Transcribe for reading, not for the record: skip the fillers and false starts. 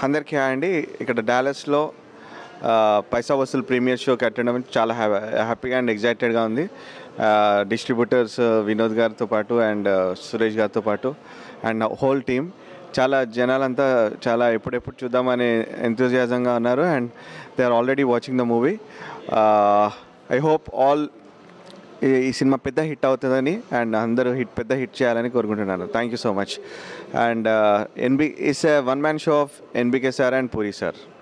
అందరికీ హాయ్ అండి. ఇక్కడ డాలస్లో పైసా వసూల్ ప్రీమియర్ షోకి అటెండ్ అవ్వడం చాలా హ్యాపీగా అండ్ ఎగ్జైటెడ్గా ఉంది. డిస్ట్రిబ్యూటర్స్ వినోద్ గారితో పాటు అండ్ సురేష్ గారితో పాటు అండ్ హోల్ టీమ్, చాలా జనాలంతా చాలా ఎప్పుడెప్పుడు చూద్దామనే ఎంతూజియాజంగా ఉన్నారు and they are already watching the movie. I hope all ఈ సినిమా పెద్ద హిట్ అవుతుందని అండ్ అందరూ పెద్ద హిట్ చేయాలని కోరుకుంటున్నాను. Thank you so much. And it's a one man show of NBK sir and Puri sir.